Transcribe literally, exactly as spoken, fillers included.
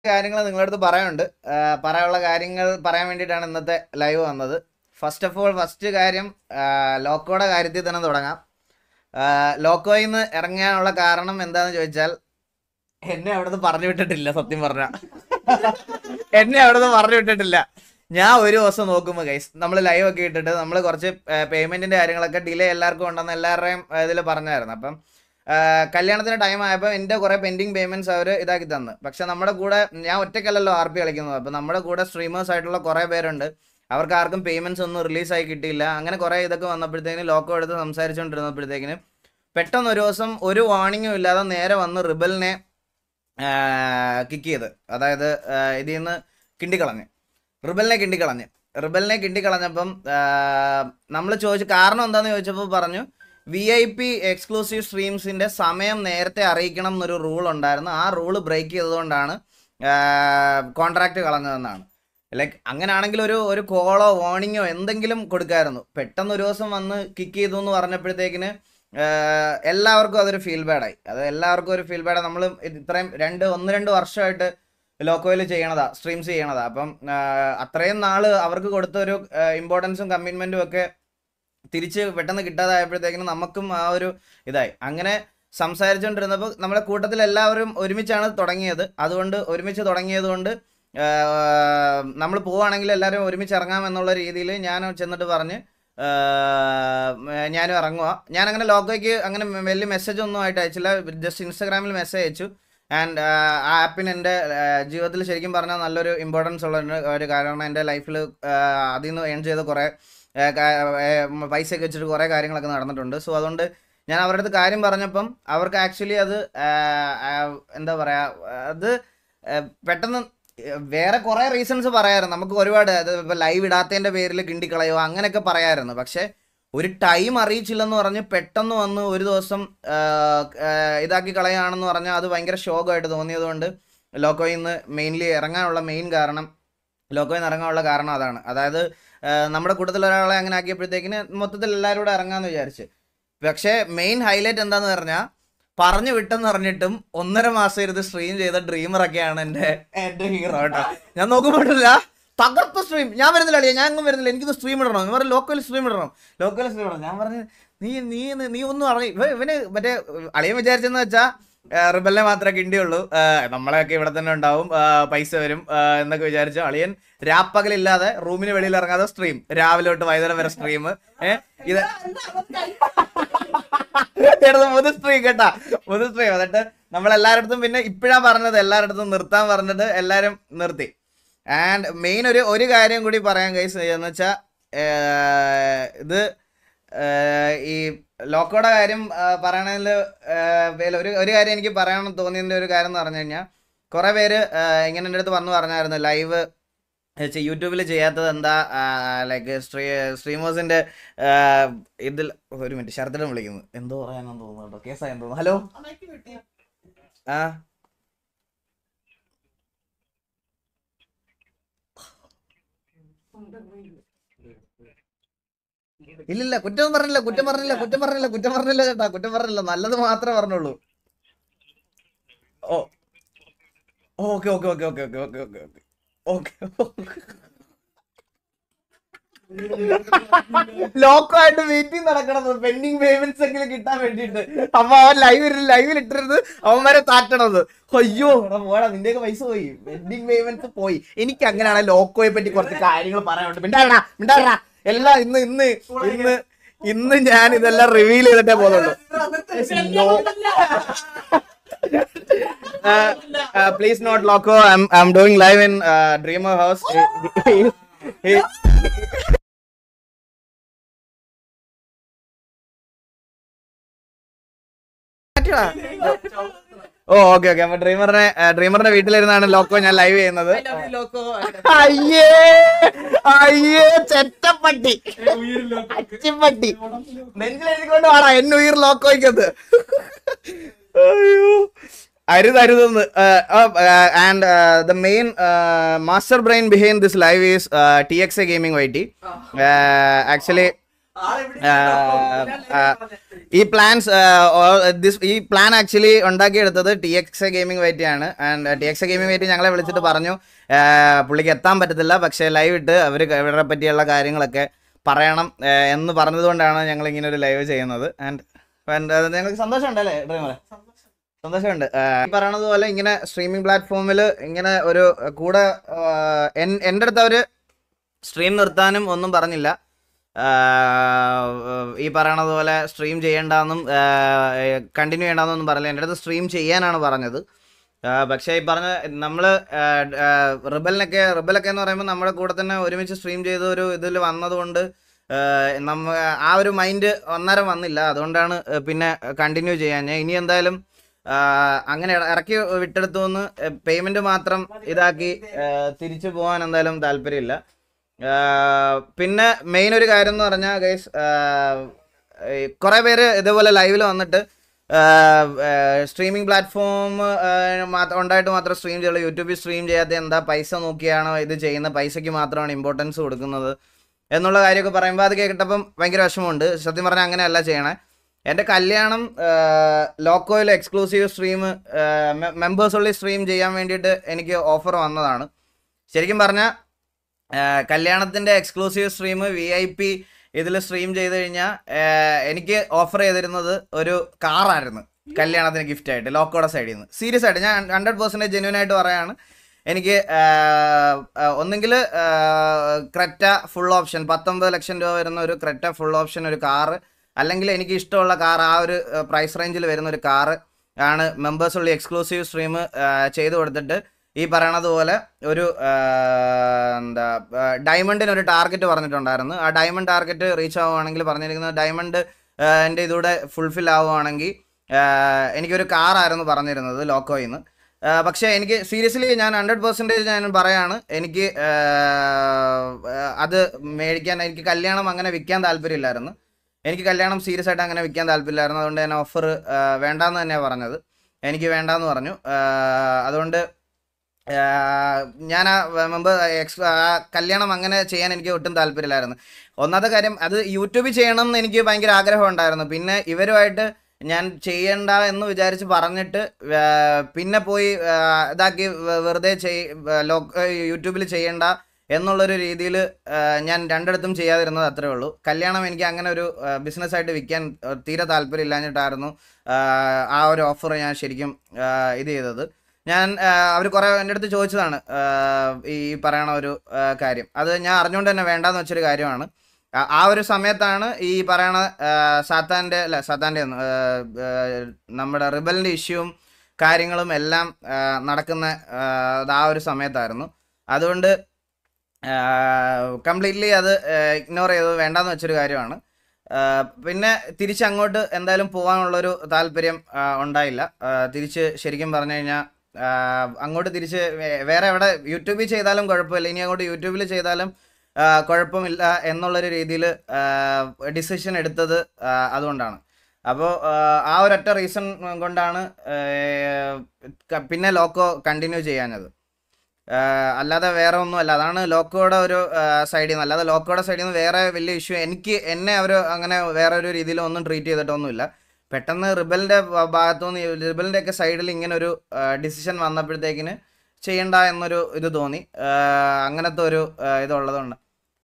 കാര്യങ്ങൾ നിങ്ങളുടെ അടുത്ത് പറയാനുണ്ട്. പറയാനുള്ള കാര്യങ്ങൾ പറയാൻ വേണ്ടിയിട്ടാണ് ഇന്നത്തെ ലൈവ് വന്നത്. ഫസ്റ്റ് ഓഫ് ഓൾ ഫസ്റ്റ് കാര്യം ലോക്കോയുടെ കാര്യത്തിൽ തന്നെ തുടങ്ങാം. ലോക്കോയിൽ നിന്ന് ഇറങ്ങാനുള്ള കാരണം എന്താണെന്ന് ചോദിച്ചാൽ എന്നെ അവിടുന്ന് പറഞ്ഞു വിട്ടിട്ടില്ല. സത്യം പറഞ്ഞ എന്നെ അവിടുന്ന് പറഞ്ഞു വിട്ടിട്ടില്ല. ഞാൻ ഒരു ദിവസം നോക്കുമ്പോൾ ഗൈസ് നമ്മൾ ലൈവ് ഒക്കെ ഇട്ടിട്ട് നമ്മൾ കുറച്ച് പേയ്മെന്റിന്റെ കാര്യങ്ങളൊക്കെ ഡിലേ എല്ലാവർക്കും ഉണ്ടെന്ന് എല്ലാവരുടെയും ഇതിൽ പറഞ്ഞായിരുന്നു. അപ്പം കല്യാണത്തിന് ടൈം ആയപ്പോൾ എൻ്റെ കുറേ പെൻഡിങ് പേയ്മെന്റ്സ് അവർ ഇതാക്കി തന്നു. പക്ഷെ നമ്മുടെ കൂടെ ഞാൻ ഒറ്റയ്ക്കല്ലല്ലോ ആർ പി കളിക്കുന്നത്. അപ്പം നമ്മുടെ കൂടെ സ്ട്രീമേഴ്സ് ആയിട്ടുള്ള കുറേ പേരുണ്ട്. അവർക്ക് ആർക്കും പേയ്മെന്റ്സ് ഒന്നും റിലീസായി കിട്ടിയില്ല. അങ്ങനെ കുറേ ഇതൊക്കെ വന്നപ്പോഴത്തേക്കിന് ലോക്കോ എടുത്ത് സംസാരിച്ചുകൊണ്ടിരുന്നപ്പോഴത്തേക്കിന് പെട്ടെന്ന് ഒരു ദിവസം ഒരു വാർണിങ്ങും ഇല്ലാതെ നേരെ വന്ന് റിബലിനെ കിക്ക് ചെയ്ത്, അതായത് ഇതിൽ നിന്ന് കിണ്ടിക്കളഞ്ഞ് റിബലിനെ കിണ്ടിക്കളഞ്ഞ് റിബലിനെ കിണ്ടിക്കളഞ്ഞപ്പം നമ്മൾ ചോദിച്ചു കാരണം എന്താണെന്ന് ചോദിച്ചപ്പോൾ പറഞ്ഞു വി ഐ പി എക്സ്ക്ലൂസീവ് സ്ട്രീംസിൻ്റെ സമയം നേരത്തെ അറിയിക്കണം എന്നൊരു റൂൾ ഉണ്ടായിരുന്നു. ആ റൂള് ബ്രേക്ക് ചെയ്തുകൊണ്ടാണ് കോൺട്രാക്റ്റ് കളഞ്ഞതെന്നാണ്. ലൈക്ക് അങ്ങനെയാണെങ്കിൽ ഒരു ഒരു കോളോ വാർണിങ്ങോ എന്തെങ്കിലും കൊടുക്കാമായിരുന്നു. പെട്ടെന്ന് ഒരു ദിവസം വന്ന് കിക്ക് ചെയ്തു എന്ന് പറഞ്ഞപ്പോഴത്തേക്കിന് എല്ലാവർക്കും അതൊരു ഫീൽ ബാഡായി. അത് എല്ലാവർക്കും ഒരു ഫീൽ ബാഡായി. നമ്മൾ ഇത്രയും രണ്ട് ഒന്ന് രണ്ട് വർഷമായിട്ട് ലോക്കോയിൽ ചെയ്യണതാ, സ്ട്രീംസ് ചെയ്യണതാ. അപ്പം അത്രയും നാൾ അവർക്ക് കൊടുത്ത ഒരു ഇമ്പോർട്ടൻസും കമ്മിറ്റ്മെൻറ്റും ഒക്കെ തിരിച്ച് പെട്ടെന്ന് കിട്ടാതായപ്പോഴത്തേക്കിനും നമുക്കും ആ ഒരു ഇതായി. അങ്ങനെ സംസാരിച്ചുകൊണ്ടിരുന്നപ്പോൾ നമ്മുടെ കൂട്ടത്തിൽ എല്ലാവരും ഒരുമിച്ചാണ് തുടങ്ങിയത്. അതുകൊണ്ട് ഒരുമിച്ച് തുടങ്ങിയത് കൊണ്ട് നമ്മൾ പോവുകയാണെങ്കിൽ എല്ലാവരും ഒരുമിച്ച് ഇറങ്ങാമെന്നുള്ള രീതിയിൽ ഞാൻ ചെന്നിട്ട് പറഞ്ഞ് ഞാനും ഇറങ്ങുക. ഞാനങ്ങനെ ലോക്കോയ്ക്ക് അങ്ങനെ വലിയ മെസ്സേജ് ഒന്നും ആയിട്ട് അയച്ചില്ല. ജസ്റ്റ് ഇൻസ്റ്റാഗ്രാമിൽ മെസ്സേജ് അയച്ചു. ആൻഡ് ആ ആപ്പിന് എൻ്റെ ജീവിതത്തിൽ ശരിക്കും പറഞ്ഞാൽ നല്ലൊരു ഇമ്പോർട്ടൻസ് ഉള്ള ഒരു കാര്യമാണ്. എൻ്റെ ലൈഫിൽ അതിൽ നിന്ന് ഏൺ ചെയ്ത കുറേ പൈസയൊക്കെ വെച്ചിട്ട് കുറേ കാര്യങ്ങളൊക്കെ നടന്നിട്ടുണ്ട്. സോ അതുകൊണ്ട് ഞാൻ അവരുടെ അടുത്ത് കാര്യം പറഞ്ഞപ്പം അവർക്ക് ആക്ച്വലി അത് എന്താ പറയുക, അത് പെട്ടെന്ന് വേറെ കുറേ റീസൺസ് പറയാമായിരുന്നു. നമുക്ക് ഒരുപാട് അത് ഇപ്പോൾ ലൈവ് ഇടാത്തതിൻ്റെ പേരിൽ കിണ്ടിക്കളയോ അങ്ങനെയൊക്കെ പറയാമായിരുന്നു. പക്ഷേ ഒരു ടൈം അറിയിച്ചില്ലെന്ന് പറഞ്ഞ് പെട്ടെന്ന് വന്ന് ഒരു ദിവസം ഇതാക്കി കളയാണെന്ന് പറഞ്ഞാൽ അത് ഭയങ്കര ഷോക്കായിട്ട് തോന്നിയതുകൊണ്ട് ലോക്കോയിൽ നിന്ന് മെയിൻലി ഇറങ്ങാനുള്ള മെയിൻ കാരണം ലോക്കോയിൽ നിന്ന് ഇറങ്ങാനുള്ള കാരണം അതാണ്. അതായത് നമ്മുടെ കൂട്ടത്തിൽ ഒരാളെ അങ്ങനെ ആക്കിയപ്പോഴത്തേക്കിന് മൊത്തത്തിൽ എല്ലാവരും കൂടെ ഇറങ്ങാമെന്ന് വിചാരിച്ച്. പക്ഷേ മെയിൻ ഹൈലൈറ്റ് എന്താന്ന് പറഞ്ഞാൽ പറഞ്ഞു വിട്ടെന്ന് പറഞ്ഞിട്ടും ഒന്നര മാസം ഇരുന്ന് സ്ട്രീം ചെയ്ത ഡ്രീമറൊക്കെയാണ് എൻ്റെ എൻ്റെ ഹീറോ കേട്ടോ. ഞാൻ നോക്കുമ്പോഴില്ല തകർത്ത സ്ട്രീം. ഞാൻ വരുന്നില്ല അളിയാ, ഞാൻ അങ്ങും വരുന്നില്ല, എനിക്കിത് സ്ട്രീം ഇടണം. ഞാൻ പറഞ്ഞു ലോക്കൽ സ്ട്രീം ഇടണം ലോക്കൽ സ്ട്രീം ഇടണം. ഞാൻ പറഞ്ഞു നീ നീ നീ ഒന്നും അറിയ ഇവ ഇവന് മറ്റേ അളിയൻ വിചാരിച്ചെന്ന് വെച്ചാൽ റിബലിനെ മാത്രമേ കിണ്ടിയുള്ളൂ, നമ്മളെയൊക്കെ ഇവിടെ തന്നെ ഉണ്ടാവും, പൈസ വരും എന്നൊക്കെ വിചാരിച്ചു അളിയൻ രാപ്പകലില്ലാതെ റൂമിന് വെളിയിൽ ഇറങ്ങാതെ സ്ട്രീം, രാവിലെ തൊട്ട് വൈകുന്നേരം വരെ സ്ട്രീം. ഏഹ് ഇത് മുത് സ്ട്രീം കേട്ടാ, മുത് സ്ട്രീം. എന്നിട്ട് നമ്മളെല്ലാവരുടെ പിന്നെ ഇപ്പോഴാണ് പറഞ്ഞത് എല്ലാവരുടെ നിർത്താൻ പറഞ്ഞിട്ട് എല്ലാവരും നിർത്തി. ആൻഡ് മെയിൻ ഒരു ഒരു കാര്യം കൂടി പറയാൻ ഗൈസ് എന്ന് വെച്ചാൽ ഇത് ഈ ലോക്കോയുടെ കാര്യം പറയണതിൽ ഒരു ഒരു കാര്യം എനിക്ക് പറയാൻ തോന്നിയതിൻ്റെ ഒരു കാര്യം എന്ന് പറഞ്ഞു കഴിഞ്ഞാൽ കുറേ പേര് ഇങ്ങനെ എൻ്റെ അടുത്ത് വന്നു പറഞ്ഞായിരുന്നു ലൈവ് യൂട്യൂബിൽ ചെയ്യാത്തത് എന്താ, ലൈക്ക് സ്ട്രീ സ്ട്രീമേഴ്സിൻ്റെ ഇതിൽ ഒരു മിനിറ്റ് ശരത്തിനെ വിളിക്കുന്നു, എന്തോ പറയാനെന്ന് തോന്നുന്നു കേട്ടോ, കേസായെന്ന് തോന്നുന്നു. ഹലോ ആ ഇല്ലില്ല, കുറ്റം പറഞ്ഞില്ല കുറ്റം പറഞ്ഞില്ല കുറ്റം പറഞ്ഞില്ല കുറ്റം പറഞ്ഞില്ല ചേട്ടാ, കുറ്റം പറഞ്ഞില്ല, നല്ലത് മാത്രമേ പറഞ്ഞുള്ളൂ. Oh okay okay okay okay okay okay okay okay okay Loco ആയിട്ട് വെയിറ്റിംഗ് നടക്കണത് പെൻഡിങ് പേയ്മെന്റ്സ് എങ്കിലും കിട്ടാൻ വേണ്ടിട്ട്. അപ്പൊ അവൻ ലൈവ് ലൈവിൽ ഇട്ടിരുന്നത് അവന്മാരെ താറ്റണത്. അയ്യോ പോടാ, നിന്റെയൊക്കെ പൈസ പോയി, പെൻഡിങ് പേയ്മെന്റ്സ് പോയി. എനിക്ക് അങ്ങനെയാണ് ലോക്കോയെ പറ്റി കുറച്ച് കാര്യങ്ങൾ പറയാനുണ്ട്. മിണ്ടാടാ മിണ്ടാടാ എല്ലാം ഇന്ന് ഇന്ന് ഇന്ന് ഇന്ന് ഞാൻ ഇതെല്ലാം റിവീൽ ചെയ്തിട്ടേ പോകുന്നുള്ളൂ. Please note Loco, I am doing live in Dreamer House. Oh okay okay. അപ്പൊ ഡ്രീമറിനെ ഡ്രീമറിന്റെ വീട്ടിലിരുന്നാണ് ലോക്കോ ഞാൻ ലൈവ് ചെയ്യുന്നത്. അയ്യേ അയ്യേ ചെറ്റപ്പട്ടി അച്ചിപ്പട്ടി നെഞ്ചിലെഴുതിക്കൊണ്ട് വേണം എൻ ഉയർ ലോക്കോയ്ക്കത്. അയ്യോ അരുതരുതെന്ന്. And the main master brain behind this live is T X A gaming Y T. Actually ഈ പ്ലാൻസ് ഈ പ്ലാൻ ആക്ച്വലി ഉണ്ടാക്കിയെടുത്തത് T X A gaming YT ആണ്. And T X A gaming YT ഞങ്ങളെ വിളിച്ചിട്ട് പറഞ്ഞു പുള്ളിക്ക് എത്താൻ പറ്റത്തില്ല, പക്ഷേ ലൈവ് ഇട്ട് അവർ ഇവരെ പറ്റിയുള്ള കാര്യങ്ങളൊക്കെ പറയണം എന്ന് പറഞ്ഞതുകൊണ്ടാണ് ഞങ്ങൾ ഇങ്ങനെ ഒരു ലൈവ് ചെയ്യുന്നത്. ആൻഡ് ഞങ്ങൾക്ക് സന്തോഷമുണ്ടല്ലേ ഡ്രീമറെ? സന്തോഷമുണ്ട്. ഈ പറയണത് പോലെ ഇങ്ങനെ സ്ട്രീമിംഗ് പ്ലാറ്റ്ഫോമിൽ ഇങ്ങനെ ഒരു കൂടെ എൻ്റെ അടുത്ത് അവർ സ്ട്രീം നിർത്താനും ഒന്നും പറഞ്ഞില്ല. ഈ പറയണത് പോലെ സ്ട്രീം ചെയ്യേണ്ടെന്നും കണ്ടിന്യൂ ചെയ്യേണ്ടെന്നൊന്നും പറഞ്ഞില്ല. എൻ്റെ അടുത്ത് സ്ട്രീം ചെയ്യാനാണ് പറഞ്ഞത്. പക്ഷേ ഈ പറഞ്ഞ നമ്മൾ റിബലിനൊക്കെ റിബലൊക്കെ എന്ന് പറയുമ്പോൾ നമ്മുടെ കൂടെ തന്നെ ഒരുമിച്ച് സ്ട്രീം ചെയ്ത ഒരു ഇതിൽ വന്നതുകൊണ്ട് നമ്മ ആ ഒരു മൈൻഡ് അന്നേരം വന്നില്ല. അതുകൊണ്ടാണ് പിന്നെ കണ്ടിന്യൂ ചെയ്യാൻ. ഞാൻ ഇനി എന്തായാലും അങ്ങനെ ഇറക്കി വിട്ടെടുത്തു നിന്ന് പേയ്മെൻറ്റ് മാത്രം ഇതാക്കി തിരിച്ചു പോകാൻ എന്തായാലും താല്പര്യമില്ല. പിന്നെ മെയിൻ ഒരു കാര്യം എന്ന് പറഞ്ഞാൽ ഗൈസ്, കുറേ പേര് ഇതേപോലെ ലൈവിൽ വന്നിട്ട് സ്ട്രീമിംഗ് പ്ലാറ്റ്ഫോം ഉണ്ടായിട്ട് മാത്രം സ്ട്രീം ചെയ്യുള്ളൂ, യൂട്യൂബിൽ സ്ട്രീം ചെയ്യാത്ത എന്താ, പൈസ നോക്കിയാണോ ഇത് ചെയ്യുന്നത്, പൈസയ്ക്ക് മാത്രമാണ് ഇമ്പോർട്ടൻസ് കൊടുക്കുന്നത് എന്നുള്ള കാര്യമൊക്കെ പറയുമ്പോൾ അത് കേട്ടപ്പം ഭയങ്കര വിഷമമുണ്ട്. സത്യം പറഞ്ഞാൽ അങ്ങനെയല്ല ചെയ്യണേ. എൻ്റെ കല്യാണം ലോക്കോയിൽ exclusive stream members only stream ചെയ്യാൻ വേണ്ടിയിട്ട് എനിക്ക് ഓഫർ വന്നതാണ്. ശരിക്കും പറഞ്ഞാൽ കല്യാണത്തിൻ്റെ exclusive stream V I P ഇതിൽ സ്ട്രീം ചെയ്ത് കഴിഞ്ഞാൽ എനിക്ക് ഓഫർ ചെയ്തിരുന്നത് ഒരു കാറായിരുന്നു കല്യാണത്തിന് ഗിഫ്റ്റായിട്ട് ലോക്കോയുടെ സൈഡിൽ നിന്ന്. സീരിയസ് ആയിട്ട് ഞാൻ ഹൺഡ്രഡ് പെർസെൻറ്റേജ് ജെന്യൂൻ ആയിട്ട് പറയാണ്. എനിക്ക് ഒന്നെങ്കിൽ ക്രെറ്റ ഫുൾ ഓപ്ഷൻ പത്തൊമ്പത് ലക്ഷം രൂപ വരുന്ന ഒരു ക്രെറ്റ ഫുൾ ഓപ്ഷൻ ഒരു കാറ്, അല്ലെങ്കിൽ എനിക്ക് ഇഷ്ടമുള്ള കാർ ആ ഒരു പ്രൈസ് റേഞ്ചിൽ വരുന്ന ഒരു കാറ് ആണ് മെമ്പേഴ്സ് ഉള്ള എക്സ്ക്ലൂസീവ് സ്ട്രീം ചെയ്ത് കൊടുത്തിട്ട് ഈ പറയണത് പോലെ ഒരു എന്താ ഡയമണ്ടിന് ഒരു ടാർഗറ്റ് പറഞ്ഞിട്ടുണ്ടായിരുന്നു. ആ ഡയമണ്ട് ടാർഗറ്റ് റീച്ച് ആവുകയാണെങ്കിൽ പറഞ്ഞിരിക്കുന്നത് ഡയമണ്ട് എൻ്റെ ഇതൂടെ ഫുൾഫിൽ ആവുകയാണെങ്കിൽ എനിക്കൊരു കാറായിരുന്നു പറഞ്ഞിരുന്നത് ലോക്കോയിൽ നിന്ന്. പക്ഷേ എനിക്ക് സീരിയസ്ലി ഞാൻ ഹൺഡ്രഡ് പെർസെൻറ്റേജ് ഞാൻ പറയാണ്, എനിക്ക് അത് മേടിക്കാൻ എനിക്ക് കല്യാണം അങ്ങനെ വിൽക്കാൻ താല്പര്യമില്ലായിരുന്നു. എനിക്ക് കല്യാണം സീരിയസ് ആയിട്ട് അങ്ങനെ വിൽക്കാൻ താല്പര്യമില്ലായിരുന്നു. അതുകൊണ്ട് ഞാൻ ഓഫർ വേണ്ടാന്ന് തന്നെയാണ് പറഞ്ഞത്. എനിക്ക് വേണ്ടാന്ന് പറഞ്ഞു. അതുകൊണ്ട് ഞാൻ ആ മുമ്പ് എക്സ് കല്യാണം അങ്ങനെ ചെയ്യാൻ എനിക്ക് ഒട്ടും താല്പര്യമില്ലായിരുന്നു. ഒന്നാമത്തെ കാര്യം അത് യൂട്യൂബിൽ ചെയ്യണം എന്ന് എനിക്ക് ഭയങ്കര ആഗ്രഹം ഉണ്ടായിരുന്നു. പിന്നെ ഇവരുമായിട്ട് ഞാൻ ചെയ്യണ്ട എന്ന് വിചാരിച്ച് പറഞ്ഞിട്ട് പിന്നെ പോയി ഇതാക്കി വെറുതെ ചെയ് ലോ യൂട്യൂബിൽ ചെയ്യണ്ട എന്നുള്ളൊരു രീതിയിൽ ഞാൻ രണ്ടിടത്തും ചെയ്യാതിരുന്നത് അത്രേ ഉള്ളൂ. കല്യാണം എനിക്ക് അങ്ങനെ ഒരു ബിസിനസ്സായിട്ട് വിൽക്കാൻ തീരെ താല്പര്യമില്ലാഞ്ഞിട്ടായിരുന്നു ആ ഒരു ഓഫർ ഞാൻ ശരിക്കും ഇത് ചെയ്തത്. ഞാൻ അവർ കുറേ എൻ്റെ അടുത്ത് ചോദിച്ചതാണ് ഈ പറയണ ഒരു കാര്യം. അത് ഞാൻ അറിഞ്ഞുകൊണ്ട് തന്നെ വേണ്ടാന്ന് വെച്ചൊരു കാര്യമാണ്. ആ ഒരു സമയത്താണ് ഈ പറയണ സാത്താൻ്റെ അല്ല സാത്താൻ്റെ നമ്മുടെ റിബലിൻ്റെ ഇഷ്യൂവും കാര്യങ്ങളും എല്ലാം നടക്കുന്ന ആ ഒരു സമയത്തായിരുന്നു. അതുകൊണ്ട് കംപ്ലീറ്റ്ലി അത് ഇഗ്നോർ ചെയ്തത് വേണ്ടാന്ന് വെച്ചൊരു കാര്യമാണ്. പിന്നെ തിരിച്ചങ്ങോട്ട് എന്തായാലും പോകാനുള്ളൊരു താല്പര്യം ഉണ്ടായില്ല. തിരിച്ച് ശരിക്കും പറഞ്ഞു കഴിഞ്ഞാൽ അങ്ങോട്ട് തിരിച്ച് വേറെ എവിടെ യൂട്യൂബിൽ ചെയ്താലും കുഴപ്പമില്ല, ഇനി അങ്ങോട്ട് യൂട്യൂബിൽ ചെയ്താലും കുഴപ്പമില്ല എന്നുള്ളൊരു രീതിയിൽ ഡിസിഷൻ എടുത്തത് അതുകൊണ്ടാണ്. അപ്പോൾ ആ ഒരൊറ്റ റീസൺ കൊണ്ടാണ് പിന്നെ ലോക്കോ കണ്ടിന്യൂ ചെയ്യാഞ്ഞത്. അല്ലാതെ വേറെ ഒന്നുമല്ല. അതാണ് ലോക്കോയുടെ ഒരു സൈഡിൽ നിന്ന്. അല്ലാതെ ലോക്കോയുടെ സൈഡിൽ നിന്ന് വേറെ വലിയ ഇഷ്യൂ എനിക്ക് എന്നെ അവർ അങ്ങനെ വേറെ ഒരു രീതിയിലൊന്നും ട്രീറ്റ് ചെയ്തിട്ടൊന്നുമില്ല. പെട്ടെന്ന് റിബലിൻ്റെ ഭാഗത്തുനിന്ന് റിബലിൻ്റെ ഒക്കെ സൈഡിൽ ഇങ്ങനെ ഒരു ഡിസിഷൻ വന്നപ്പോഴത്തേക്കിന് ചെയ്യണ്ട എന്നൊരു ഇത് തോന്നി. അങ്ങനത്തെ ഒരു ഇതുള്ളതുകൊണ്ട്